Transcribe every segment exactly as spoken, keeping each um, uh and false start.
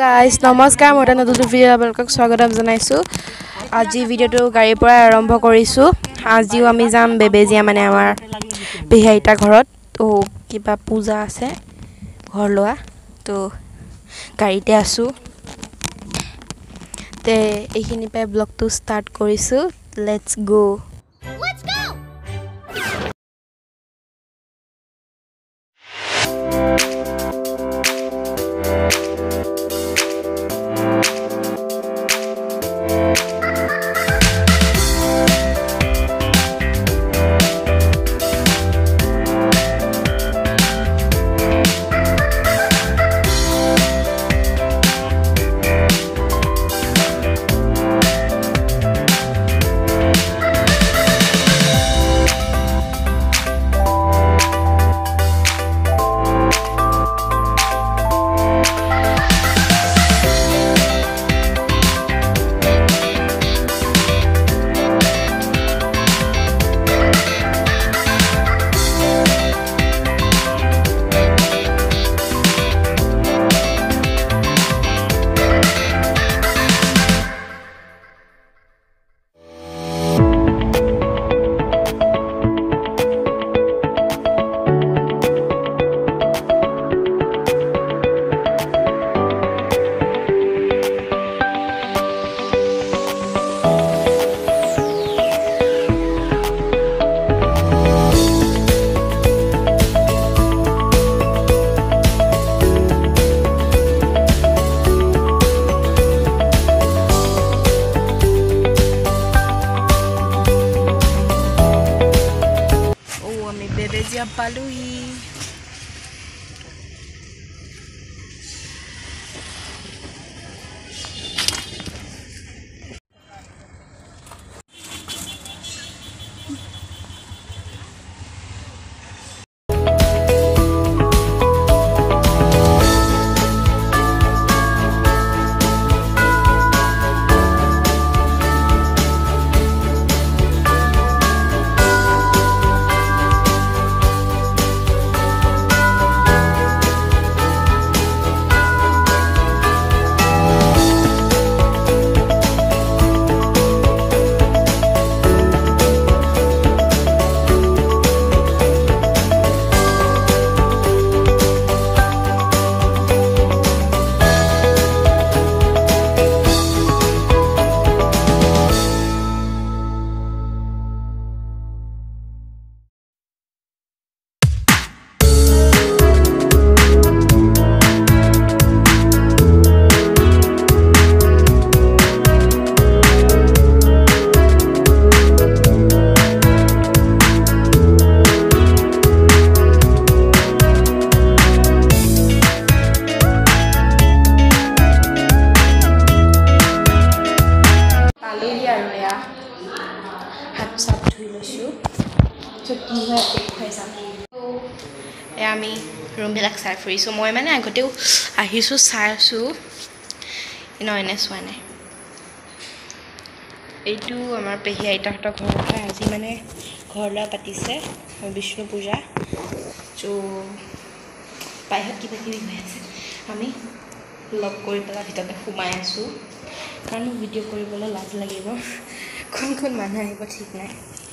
guys, নমস্কাৰ মই এটা নতুন ভিডিঅ' আপোনালোকক স্বাগতম জনাইছো। আজি ভিডিঅ'টো গাড়ীৰ পৰা আৰম্ভ কৰিছো। আজিও আমি যাম বেবেজিয়া মানে আমাৰ বিহাইতা ঘৰত। তো কিবা পূজা আছে ঘৰ লোৱা। তো গাড়ীতে আছো। তে এইখিনি পে ব্লগটো ষ্টাৰ্ট কৰিছো। Let's go. Paluhi আমি ৰুমবিলাক চাই ফুৰিছোঁ। মই মানে আগতেও আহিছোঁ চাই আছোঁ ন এনে চোৱা নাই। এইটো আমাৰ পেহী আইতাহঁতৰ ঘৰৰ পৰা আজি মানে ঘৰ লোৱা পাতিছে বিষ্ণু পূজা। ত' বাহিৰত কিবা কিবি হৈ আছে। আমি লগ কৰি পেলাই ভিতৰতে সোমাই আছোঁ কাৰণ মোক ভিডিঅ' কৰিবলৈ লাজ লাগিব। কোন কোন মানুহ আহিব ঠিক নাই।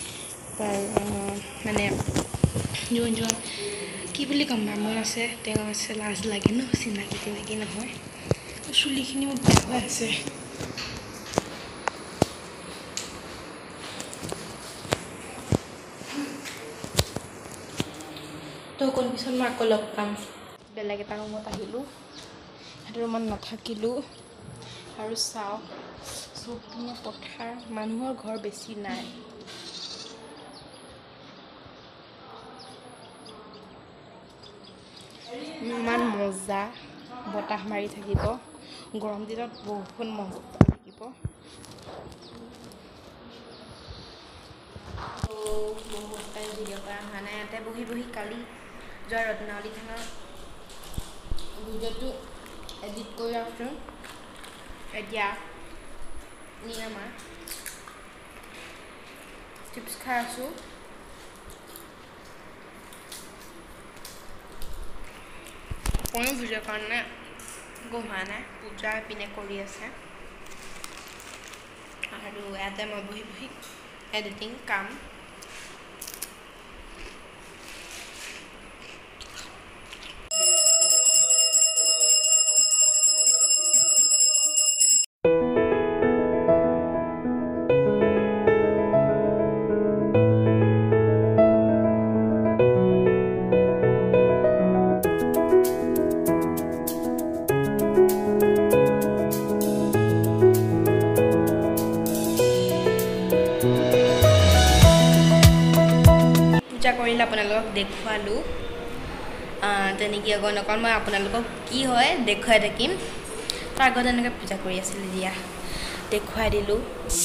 মানে যোন যোন কি বুলি ক'ম বামুণ আছে তেওঁ আছে লাজ লাগে ন, চিনাকি চিনাকি নহয়। চুলিখিনিও বেয়া হৈ আছে। তো অকণ পিছত মই আকৌ লগ পাম। বেলেগ এটা ৰুমত আহিলোঁ, সেইটো ৰুমত নাথাকিলোঁ আৰু চাওঁ চবপিনে পথাৰ, মানুহৰ ঘৰ বেছি নাই। ইমান মজা বতাহ মাৰি থাকিব, গৰম দিনত বহুত মজা লাগিব। বহুত টাইম ভিডিঅ' কৰা হোৱা নাই। ইয়াতে বহি বহি কালি যোৱা ৰত্নাৱলী থানৰ ভিডিঅ'টো এডিট কৰি আছোঁ। এতিয়া নিৰামাৰ চিপছ খাই আছোঁ। কোনো ভিডিঅ' কাৰণে গোহা নাই পূজা পিনে কৰি আছে আৰু ইয়াতে মই বহি বহি এডিটিং কাম পূজা কৰিলে আপোনালোকক দেখুৱালো তেনেকৈ আগত নকওঁ মই আপোনালোকক কি হয় দেখুৱাই থাকিম তাৰ আগত এনেকৈ পূজা কৰি আছিলে দিয়া দেখুৱাই দিলোঁ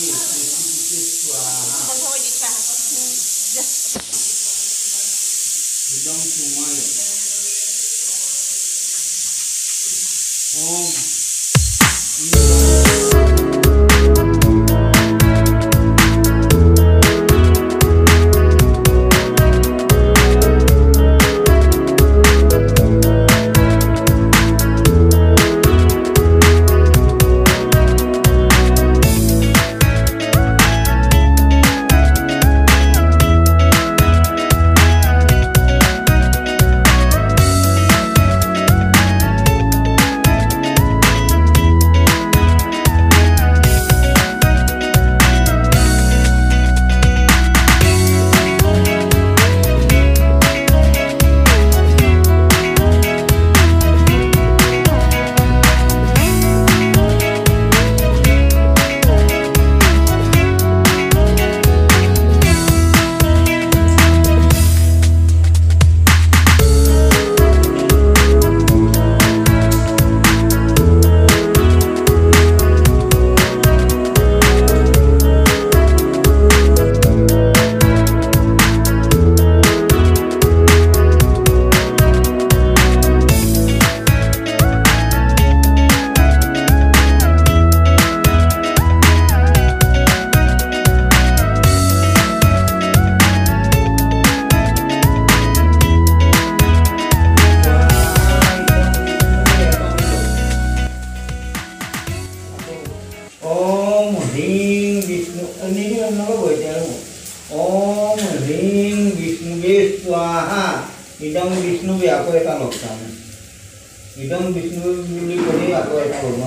ओम ह्रीं विष्णुवे स्वाहा इदं विष्णुवे আকৌ এটা লক্ষণ इदं विष्णुवे বুলি কলে আকৌ এটা লম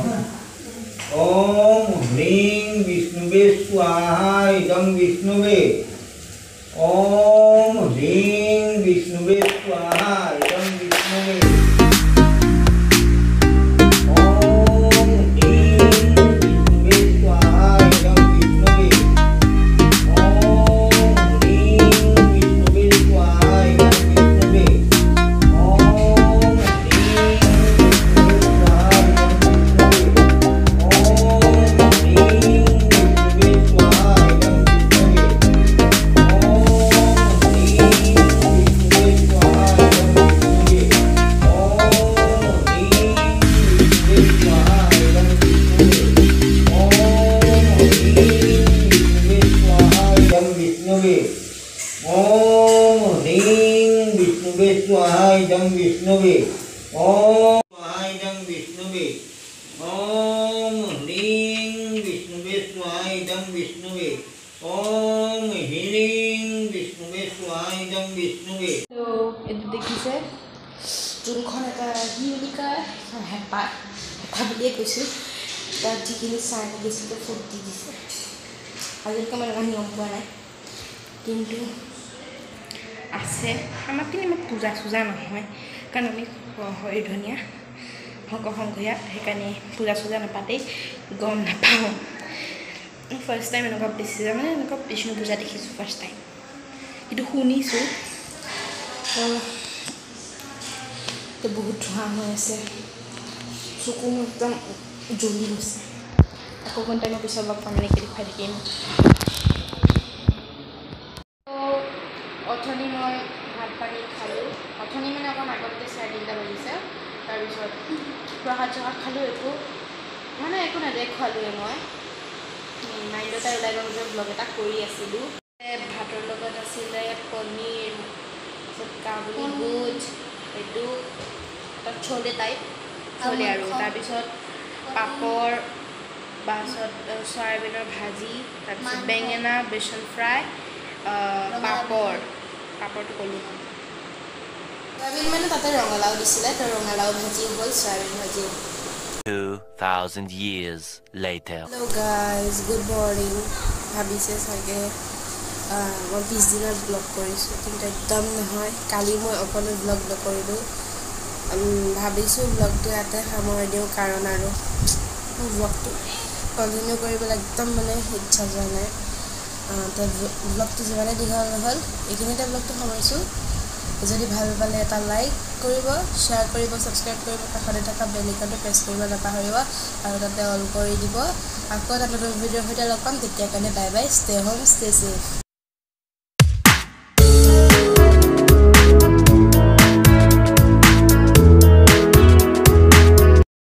ओम ह्रीं विष्णुवे स्वाहा इदं विष्णुवे ओम ह्रीं विष्णुवे स्वाहा इदं विष्णुवे ओम ह्रीं विष्णुवे स्वाहा इदं विष्णुवे ओम स्वाहा इदं विष्णुवे ओम ह्रीं विष्णुवे स्वाहा इदं विष्णुवे ओम ह्रीं विष्णुवे स्वाहा इदं विष्णुवे तो एतु देखिसे जोनখন এটা কি বুলি কয় হেপা হেপা বুলিয়ে কৈছোঁ তাত যিখিনি চাই দিছিলে ফুট দি দিছে আজিলৈকে মই এনেকুৱা নিয়ম পোৱা নাই কিন্তু আছে আমাৰ পিনে ইমান পূজা চূজা নহয় কাৰণ আমি হৰি ধনীয়া শংকৰ সংঘৰীয়া সেইকাৰণে পূজা চূজা নাপাতেই গম নাপাওঁ ফাৰ্ষ্ট টাইম এনেকুৱা বেছি মানে এনেকুৱা বিষ্ণু পূজা দেখিছোঁ ফাৰ্ষ্ট টাইম কিন্তু শুনিছোঁ তো বহুত ধোঁৱা হৈ আছে চকু একদম জ্বলি গৈছে আকৌ কোন টাইমৰ পিছত লগ পাম নেকি দেখুৱাই থাকিম অথনি মই ভাত পানী খালোঁ অথনি মানে অকণ আগতে চাৰে তিনিটা বাজিছে তাৰপিছত প্ৰসাদ চসাদ খালোঁ একো মানে একো নেদেখুৱালোৱে মই মাইণ্ডতে ওলাই গ'ল যে ব্লগ এটা কৰি আছিলোঁ ভাতৰ লগত আছিলে পনীৰ তাৰপিছত কাবুলী বুট এইটো তাত চলে টাইপ থলে আৰু তাৰপিছত পাপৰ তাৰপিছত চয়াবিনৰ ভাজি তাৰপিছত বেঙেনা বেচন ফ্ৰাই পাপৰ পাপৰটো ক'লোঁ চয়াবিন মানে তাতে ৰঙালাও দিছিলে তো ৰঙালাও ভাজি হ'ল চয়াবিন ভাজি two thousand years later. Hello guys, good morning. ভাবিছে চাগে মই পিছদিনা ব্লগ কৰিছোঁ কিন্তু একদম নহয় কালি মই অকলে ব্লগ নকৰিলোঁ ভাবিছোঁ ব্লগটো ইয়াতে সামৰি দিওঁ কাৰণ আৰু মোৰ ব্লগটো কণ্টিনিউ কৰিবলৈ একদম মানে ইচ্ছা যোৱা নাই তো ব্লগটো যিমানে দীঘল নহ'ল এইখিনিতে ব্লগটো সামৰিছোঁ যদি ভাল পালে এটা লাইক কৰিব শ্বেয়াৰ কৰিব ছাবস্ক্ৰাইব কৰিব কাষতে থকা বেল আইকনটো প্ৰেছ কৰিব নাপাহৰিব আৰু তাতে অল কৰি দিব আকৌ এটা নতুন ভিডিঅ'ৰ সৈতে লগ পাম তেতিয়াৰ কাৰণে bye bye stay home stay safe